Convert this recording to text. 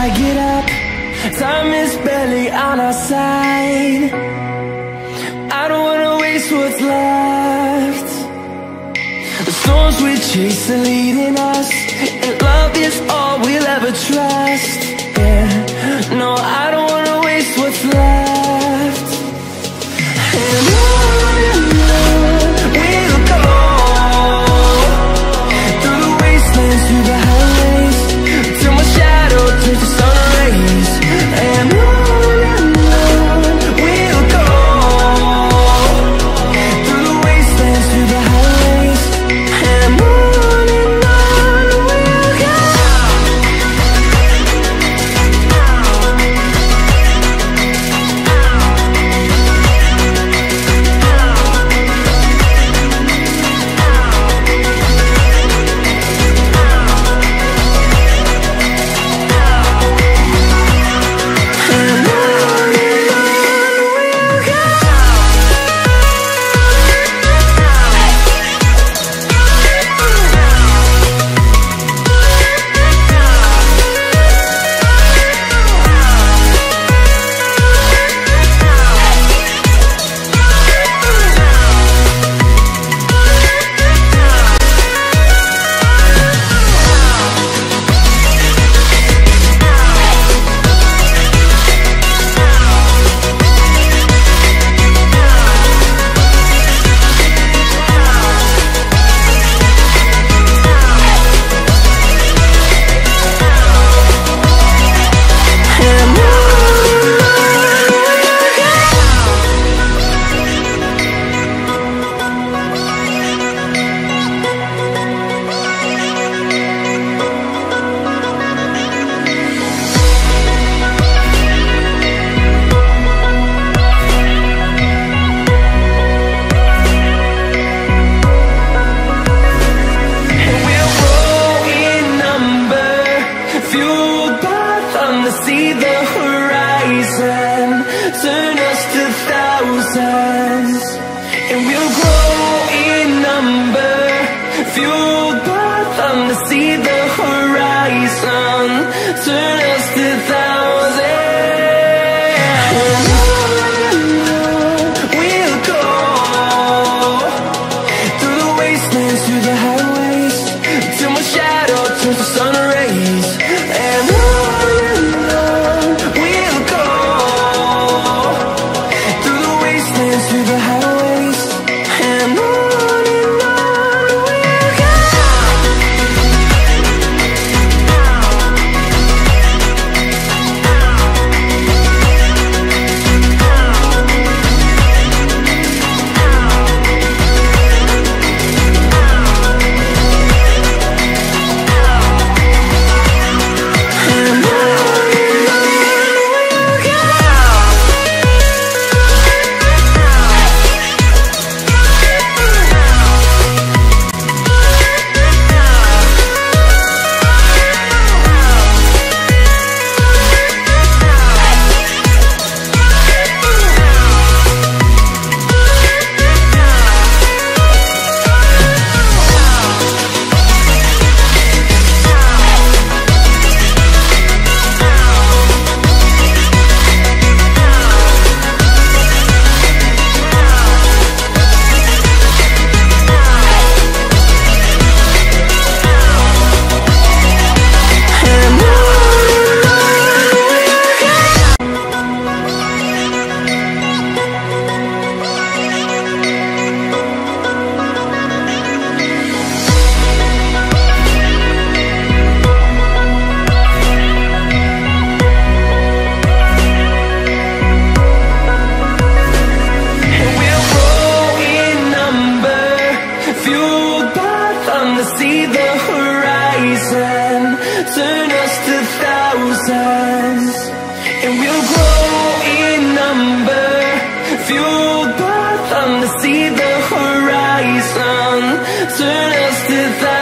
I get up, time is barely on our side. I don't wanna waste what's left. The storms we chase are leading us, and love is all we'll ever trust. Yeah, no, I don't wanna waste what's left. And on we'll go, through the wastelands, through the highways, till my shadow turns to sun rays. And on we'll go, through the wastelands, through the highways. And on we'll go. fueled by thunder, see the horizon, turn us to thousands.